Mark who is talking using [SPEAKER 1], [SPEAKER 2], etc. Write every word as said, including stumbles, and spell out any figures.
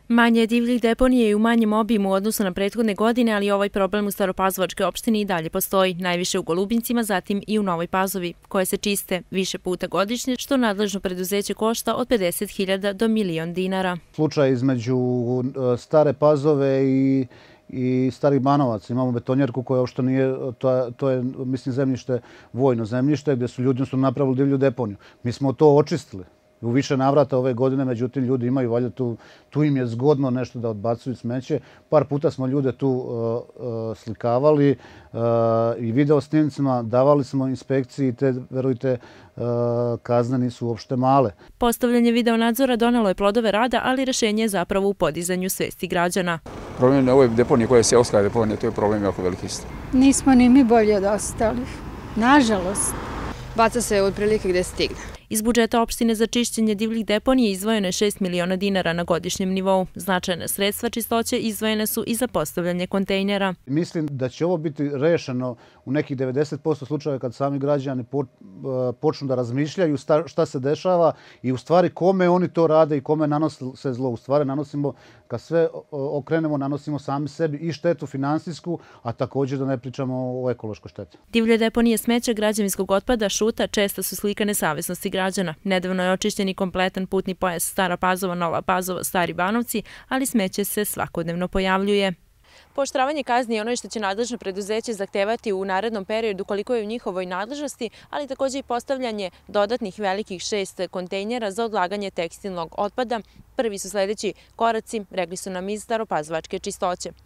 [SPEAKER 1] Manje je divljih deponije i u manjem obimu u odnosu na prethodne godine, ali ovaj problem u Staropazovačkoj opštini i dalje postoji, najviše u Golubincima, zatim i u Novoj Pazovi, koje se čiste više puta godišnje, što nadležno preduzeće košta od pedeset hiljada do milion dinara.
[SPEAKER 2] Slučaj između Stare Pazove i i Starih Banovaca. Imamo betonjerku koja uopšte nije, to, to je, mislim, zemljište, vojno zemljište, gdje su ljudi su napravili divlju deponiju. Mi smo to očistili u više navrata ove godine, međutim, ljudi imaju, valjda tu, tu im je zgodno nešto da odbacuju smeće. Par puta smo ljude tu uh, uh, slikavali uh, i video snimcima, davali smo inspekciji, te, verujte, uh, kazne nisu uopšte male.
[SPEAKER 1] Postavljanje videonadzora donelo je plodove rada, ali rešenje je zapravo u podizanju svesti građana.
[SPEAKER 3] Problem na ovoj deponiji koja je seoska deponija, to je problem jako veliki isto.
[SPEAKER 4] Nismo ni mi bolje dostali, nažalost.
[SPEAKER 5] Baca se otprilike gde stigne.
[SPEAKER 1] Iz budžeta opštine za čišćenje divljih deponija izdvojeno je šest miliona dinara na godišnjem nivou. Značajna sredstva čistoće izdvojene su i za postavljanje kontejnera.
[SPEAKER 2] Mislim da će ovo biti rešeno u nekih devedeset posto slučajeva kad sami građani počnu da razmišljaju šta se dešava i u stvari kome oni to rade i kome nanose se zlo. U stvari nanosimo, kad sve okrenemo, nanosimo sami sebi i štetu finansijsku, a također da ne pričamo o ekološkoj šteti.
[SPEAKER 1] Divlje deponije smeća, građevinskog otpada, šuta često su slika nesavesnosti građana. Nedavno je očišćen i kompletan putni pojas Stara Pazova, Nova Pazova, Stari Banovci, ali smeće se svakodnevno pojavljuje. Pooštravanje kazni je ono što će nadležno preduzeće zahtevati u narednom periodu koliko je u njihovoj nadležnosti, ali također i postavljanje dodatnih velikih šest kontejnera za odlaganje tekstilnog otpada. Prvi su sljedeći koraci, rekli su nam iz Staropazovačke čistoće.